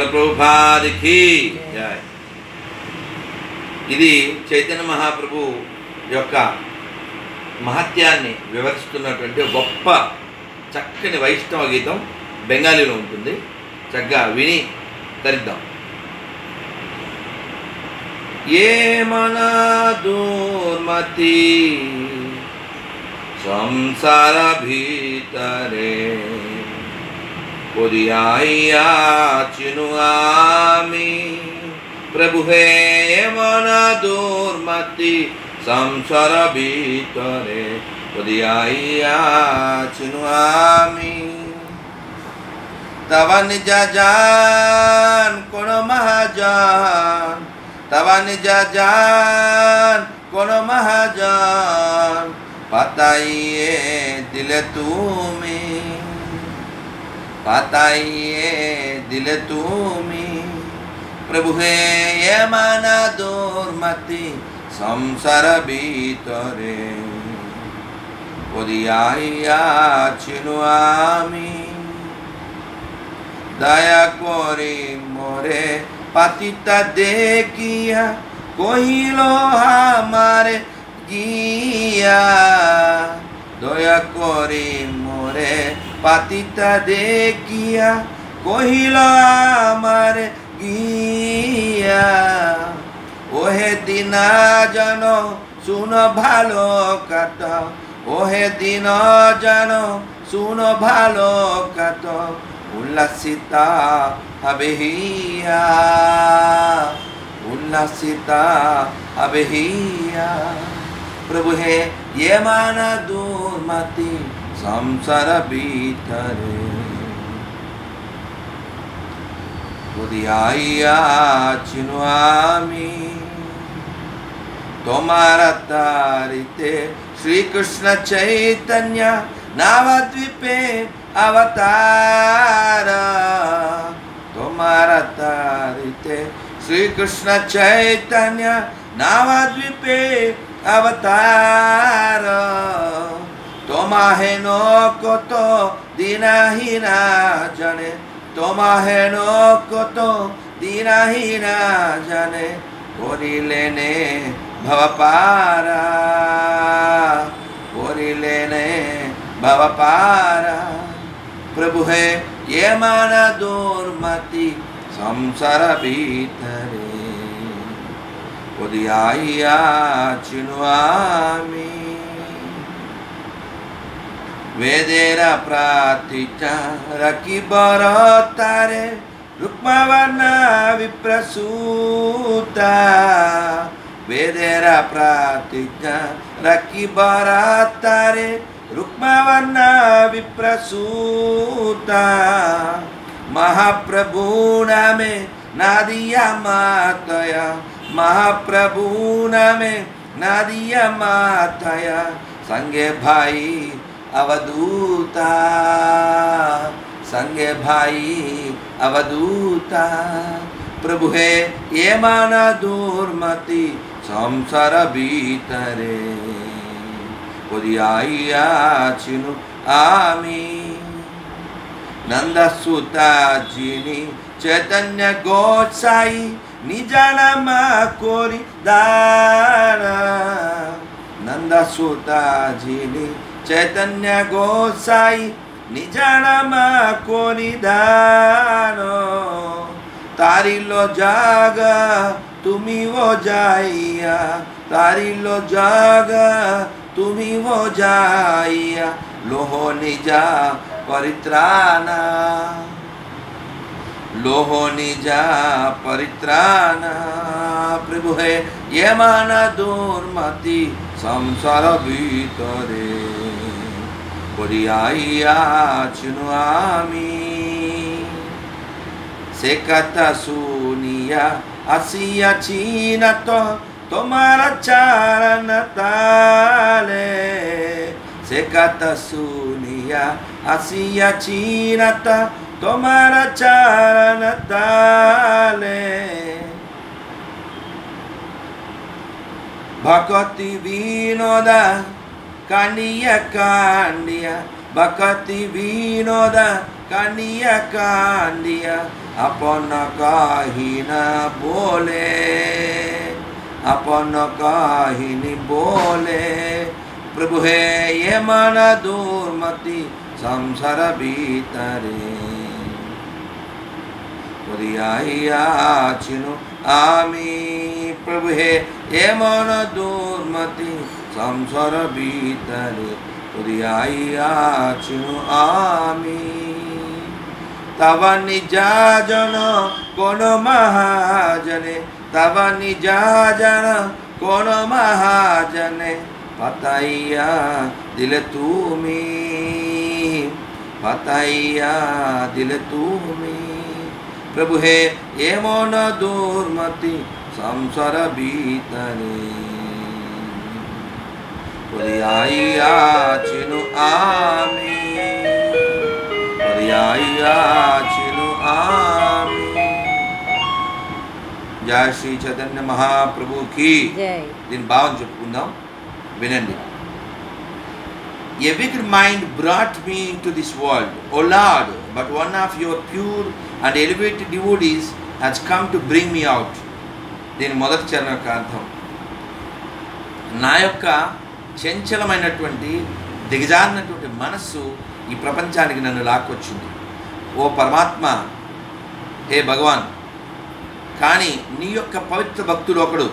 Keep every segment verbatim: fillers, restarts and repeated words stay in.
Prabhupada key జై. ఇది చైతన్య మహాప్రభు యొక్క మహత్యాన్ని వివరిస్తున్నటువంటి గొప్ప చక్కని వైష్ణవ గీతం బెంగాలీలో ఉంటుంది. చక్కగా విని ధరిద్దాం. ఏ మన దుర్మతి సంసార భీతరే కొదియాయ్యా చిను ఆమి प्रभु हे मन दुर्मति संसार भीतरे उदियाइया चिनुआमी तव निज जान कोन महाजान तव निज जान कोन महाजान पताइए दिल तुम्हें पताइए दिल तुम्हें प्रभु हे ये माना दुर्मति संसार भीतरे उदियाइया चिनुआमी दया कोरी मोरे पतिता देखिया कोहिलो हमारे गिया दया कोरी मोरे पतिता देखिया कोहिलो हमारे गिया ओहे दिना जानो सुनो भालो कथा ओहे दिना जानो सुनो भालो कथा उल्लासिता अबेहिया उल्लासिता अबेहिया प्रभु हे ये माना दुर्मति संसार भीतरे उदियाइया चिनुआमी तुम्हारा तारिते श्री कृष्ण चैतन्य नवद्वीपे अवतार तुम्हारा तारिते श्री कृष्ण चैतन्य नवद्वीपे अवतार तुम्हारे नो को तो दीना ही ना जाने तुम्हारे नो को तो दीना ही ना जाने ओरी लेने भवपारा ओरी लेने भवपारा प्रभु है ये माना दुर्मति संसार भीतरे उदियाइया चिनुआमी वेदेरा प्रातिचा रकी बरतारे रुक्मावना विप्रसूता वेदेरा प्रातिचा रकी बरतारे रुक्मावना विप्रसूता महाप्रभु नामे नादिया मातया महाप्रभु नामे नादिया मातया संगे भाई अवधूता संगे भाई अवधूता प्रभु है ये माना दुर्मति संसार भीतरे उदियाइया चिनु आमी नंदसुता जिनी चैतन्य गोसाई निजानम कोरी दाना नंदसुता जिनी चैतन्य गोसाई निजानम कोरी दानो तारी लो जागा तुमी वो जाइया तारी लो जागा तुमी वो जाइया लोहो निजा परित्राना लोहो निजा परित्राना प्रभु है ये माना दुर्मति संसार भीतरे उदियाइया चिनुआमी से कथा सुनिया असिया चीना तो तुम्हारा चरण ताले से कथा सुनिया असिया चीना तो तुम्हारा चरण ताले भक्ति विनोदा कांडिया कांडिया भक्ति विनोदा कांडिया कांडिया अपन काही न बोले, अपन काही न बोले। प्रभु हे ये मन दुर्मति संसार भीतरे, चिनु आमी। प्रभु हे ये मन दुर्मति संसार भीतरे, चिनु आमी। तव निजाजन कोन महाजने, तव निजाजन कोन महाजने, पताइया दिल तुमी, पताइया दिल तुमी। प्रभु हे ये मन दुर्मति संसार भीतरे, चिनु आमी, चिनु आमी। जय श्री चैतन्य महाप्रभु की दिन भावन చెప్పుకుందాం వినండి। A wicked mind brought me to this world, O Lord, but one of your pure and elevated devotees has come to bring me out. దీని మొదటి చరణ యొక్క అర్థం, నా యొక్క చంచలమైనటువంటి దిగజారినటువంటి మనస్సు ఈ ప్రపంచానికి నన్ను లాక్కొచ్చింది। ఓ పరమాత్మ, హే భగవాన్, కానీ నీ యొక్క పవిత్ర భక్తుడు ఒకడు,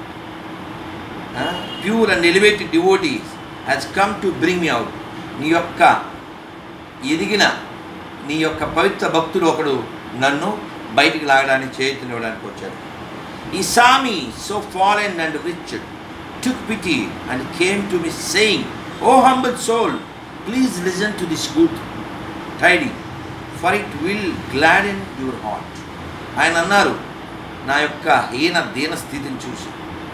pure and elevated devotees has come to bring me out. నీ యొక్క ఎదిగిన నీ యొక్క పవిత్ర భక్తుడు ఒకడు నన్ను బయటికి లాగడానికి చేతునివ్వడానికి వచ్చాడు. ఈ సామి so fallen and rich took pity and came to me saying, O humble soul, please listen to this good tidings, for it will gladden your heart. ఆయన అన్నారు, నా యొక్క హీన దీన స్థితిని చూసి,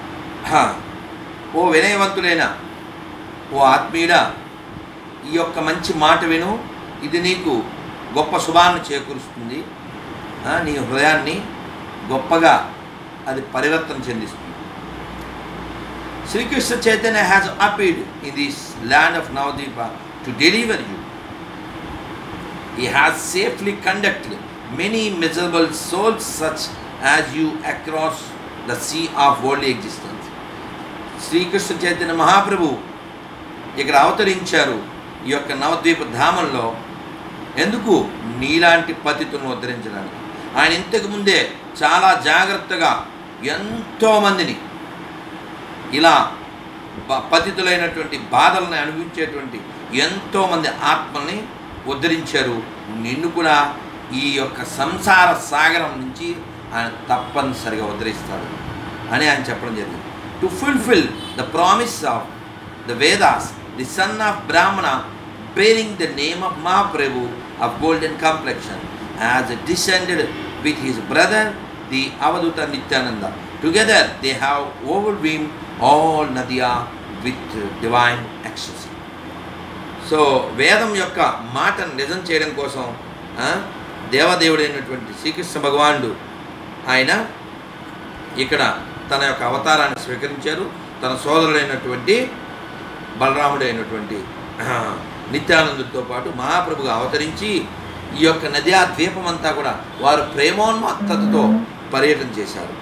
ఓ వినయవంతులైన ఓ ఆత్మీయుడా, ఈ యొక్క మంచి మాట విను, ఇది నీకు గొప్ప శుభాన్ని చేకూరుస్తుంది, నీ హృదయాన్ని గొప్పగా అది పరివర్తన చెందిస్తుంది. Sri Krishna Chaitanya has appeared in this land of Navadvipa to deliver you. He has safely conducted many miserable souls such as you across the sea of worldly existence. Sri Krishna Chaitanya Mahaprabhu ఇక్కడ అవతరించారు ఈ యొక్క నవద్వీప ధామంలో. ఎందుకు? నీలాంటి పతితులను ఉద్ధరించడానికి. ఆయన ఇంతకు ముందే చాలా జాగ్రత్తగా ఎంతోమందిని ఇలా పతితులైనటువంటి బాధలను అనుభవించేటువంటి ఎంతోమంది ఆత్మల్ని ఉద్ధరించారు. నిన్ను కూడా ఈ యొక్క సంసార సాగరం నుంచి ఆయన తప్పనిసరిగా ఉద్ధరిస్తాడు అని ఆయన చెప్పడం జరిగింది. To fulfil the promise of the Vedas, the son of Brahmana bearing the name of Mahaprabhu of golden complexion as descended with his brother the Avaduta Nityananda. Together they have overwhelmed all Nadia with divine ecstasy. So వేదం యొక్క మాటను నిజం చేయడం కోసం దేవదేవుడైనటువంటి శ్రీకృష్ణ భగవానుడు ఆయన ఇక్కడ తన యొక్క అవతారాన్ని స్వీకరించారు. తన సోదరుడైనటువంటి బలరాముడైనటువంటి నిత్యానందుడితో పాటు మహాప్రభుగా అవతరించి ఈ యొక్క నద్యా ద్వీపం అంతా కూడా వారు ప్రేమోన్మత్తతతో పర్యటన చేశారు.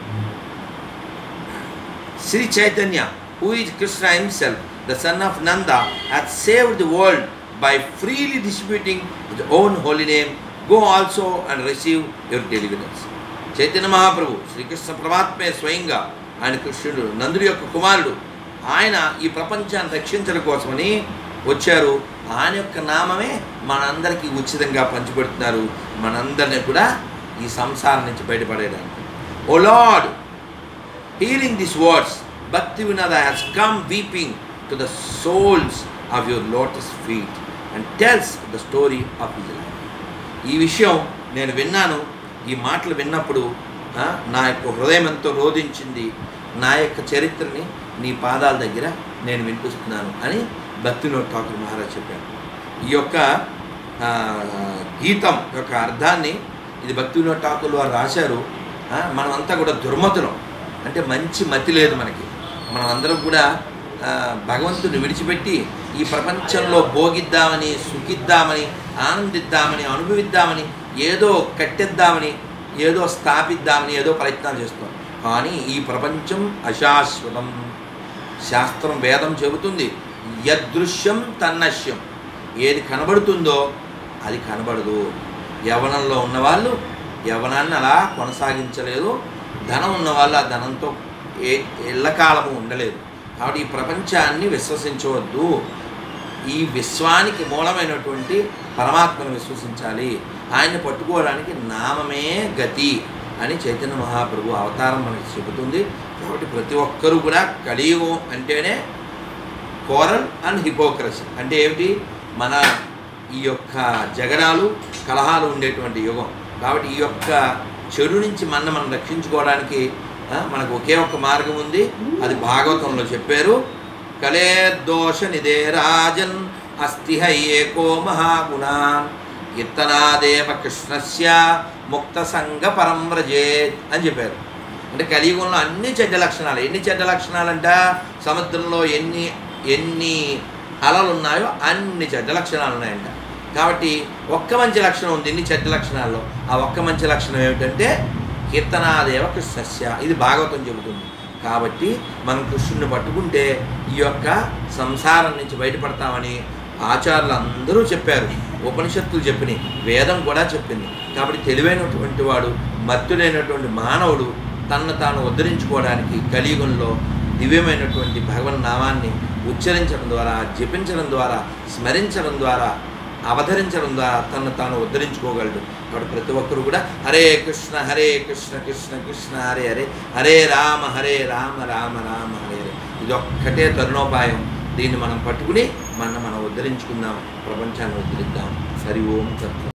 Shri Chaitanya, who is Krishna himself, the son of Nanda, has saved the world by freely distributing his own holy name. Go also and receive your deliverance. Chaitanya Mahaprabhu Srikrishna పరమాత్మే స్వయంగా, ఆయన కృష్ణుడు నందుడి యొక్క కుమారుడు, ఆయన ఈ ప్రపంచాన్ని రక్షించడం కోసమని వచ్చారు. ఆయన యొక్క నామమే మనందరికీ ఉచితంగా పంచిపెడుతున్నారు, మనందరినీ కూడా ఈ సంసారం నుంచి బయటపడేయడానికి. O lord, hearing these words, Bhaktivinoda has come weeping to the soles of your lotus feet and tells the story of his life. ఈ విషయం నేను విన్నాను. ఈ మాటలు విన్నప్పుడు నా యొక్క హృదయం ఎంతో రోధించింది. నా యొక్క చరిత్రని నీ పాదాల దగ్గర నేను వినిపిస్తున్నాను అని భక్తివినోద్ ఠాకూర్ మహారాజ్ చెప్పారు. ఈ యొక్క గీతం యొక్క అర్థాన్ని ఇది భక్తివినోద్ ఠాకూర్ వారు రాశారు. మనమంతా కూడా దుర్మతులం, అంటే మంచి మతి లేదు మనకి. మనం అందరం కూడా భగవంతుని విడిచిపెట్టి ఈ ప్రపంచంలో భోగిద్దామని, సుఖిద్దామని, ఆనందిద్దామని, అనుభవిద్దామని ఏదో కట్టేద్దామని, ఏదో స్థాపిద్దామని ఏదో ప్రయత్నాలు చేస్తాం. కానీ ఈ ప్రపంచం అశాశ్వతం. శాస్త్రం వేదం చెబుతుంది, యదృశ్యం తన్నశ్యం. ఏది కనబడుతుందో అది కనబడదు. యవనంలో ఉన్నవాళ్ళు యవనాన్ని అలా కొనసాగించలేదు, ధనం ఉన్నవాళ్ళు ఆ ధనంతో ఏ ఎల్లకాలము ఉండలేదు. కాబట్టి ఈ ప్రపంచాన్ని విశ్వసించవద్దు. ఈ విశ్వానికి మూలమైనటువంటి పరమాత్మను విశ్వసించాలి. ఆయన్ని పట్టుకోవడానికి నామమే గతి అని చైతన్య మహాప్రభు అవతారం మనకి చెబుతుంది. కాబట్టి ప్రతి ఒక్కరూ కూడా కలియుగం అంటేనే కోరల్ అండ్ హిపోక్రసీ అంటే ఏమిటి? మన ఈ యొక్క జగడాలు కలహాలు ఉండేటువంటి యుగం. కాబట్టి ఈ యొక్క చెడు నుంచి మన మనం రక్షించుకోవడానికి మనకు ఒకే ఒక్క మార్గం ఉంది. అది భాగవతంలో చెప్పారు. కలేర్దోష నిదే రాజన్ అస్తి ఏకో మహాగుణాన్ కీర్తనాదేవ కృష్ణస్య ముక్త సంగ పరం వ్రజేత్ అని చెప్పారు. అంటే కలియుగంలో అన్ని చెడ్డ లక్షణాలు. ఎన్ని చెడ్డ లక్షణాలంట? సముద్రంలో ఎన్ని ఎన్ని అలలు ఉన్నాయో అన్ని చెడ్డ లక్షణాలు ఉన్నాయంట. కాబట్టి ఒక్క మంచి లక్షణం ఉంది ఇన్ని చెడ్డ లక్షణాల్లో. ఆ ఒక్క మంచి లక్షణం ఏమిటంటే కీర్తనాదేవ కృష్ణస్య. ఇది భాగవతం చెబుతుంది. కాబట్టి మనం కృష్ణుని పట్టుకుంటే ఈ యొక్క సంసారం నుంచి బయటపడతామని ఆచార్యులు అందరూ చెప్పారు. ఉపనిషత్తులు చెప్పినాయి, వేదం కూడా చెప్పింది. కాబట్టి తెలివైనటువంటి వాడు, మత్తులైనటువంటి మానవుడు తనను తాను ఉద్ధరించుకోవడానికి కలియుగంలో దివ్యమైనటువంటి భగవన్నామాన్ని ఉచ్చరించడం ద్వారా, జపించడం ద్వారా, స్మరించడం ద్వారా, అవతరించడం ద్వారా తనను తాను ఉద్ధరించుకోగలడు. కాబట్టి ప్రతి ఒక్కరు కూడా హరే కృష్ణ హరే కృష్ణ కృష్ణ కృష్ణ హరే హరే హరే రామ హరే రామ రామ రామ హరే హరే. ఇది ఒక్కటే తరుణోపాయం. దీన్ని మనం పట్టుకుని మనం మనం ఉద్ధరించుకుందాం, ప్రపంచాన్ని ఉద్ధరిద్దాం. హరి ఓం సత్యం.